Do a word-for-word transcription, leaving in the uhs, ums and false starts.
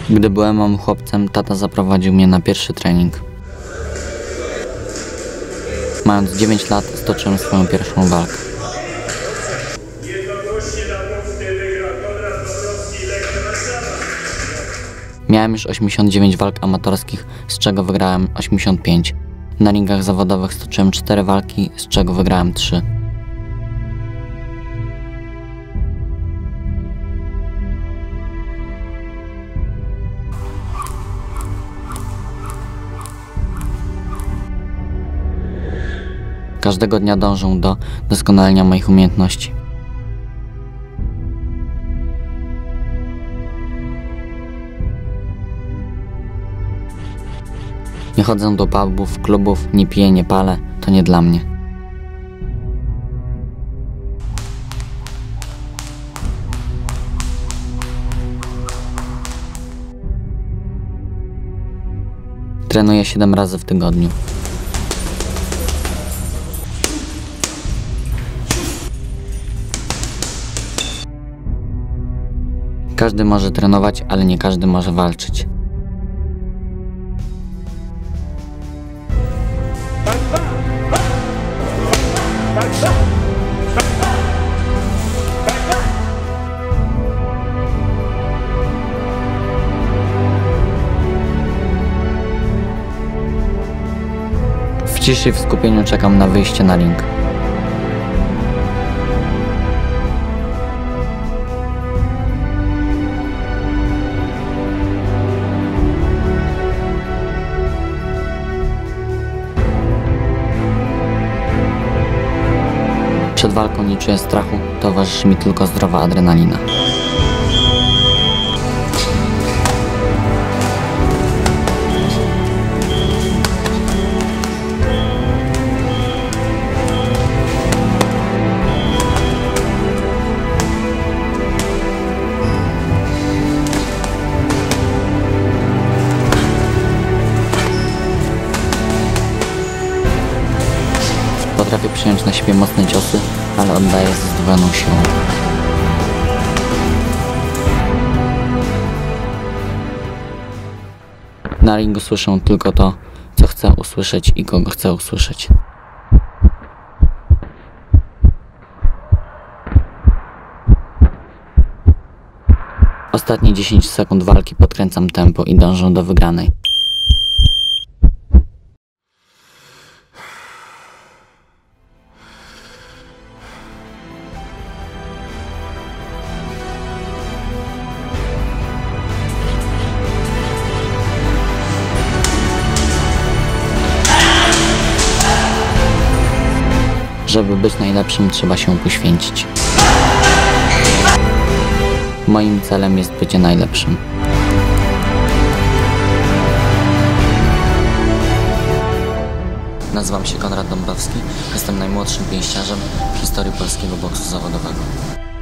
Gdy byłem małym chłopcem, tata zaprowadził mnie na pierwszy trening. Mając dziewięć lat, stoczyłem swoją pierwszą walkę. Miałem już osiemdziesiąt dziewięć walk amatorskich, z czego wygrałem osiemdziesiąt pięć. Na ringach zawodowych stoczyłem cztery walki, z czego wygrałem trzy. Każdego dnia dążę do doskonalenia moich umiejętności. Nie chodzę do pubów, klubów, nie piję, nie palę, to nie dla mnie. Trenuję siedem razy w tygodniu. Każdy może trenować, ale nie każdy może walczyć. W ciszy i w skupieniu czekam na wyjście na ring. Przed walką nie czuję strachu, towarzyszy mi tylko zdrowa adrenalina. Potrafię przyjąć na siebie mocne ciosy, ale oddaję ze zdwojoną siłą. Na ringu słyszę tylko to, co chcę usłyszeć i kogo chcę usłyszeć. Ostatnie dziesięć sekund walki podkręcam tempo i dążę do wygranej. Żeby być najlepszym, trzeba się poświęcić. Moim celem jest bycie najlepszym. Nazywam się Konrad Dąbrowski, jestem najmłodszym pięściarzem w historii polskiego boksu zawodowego.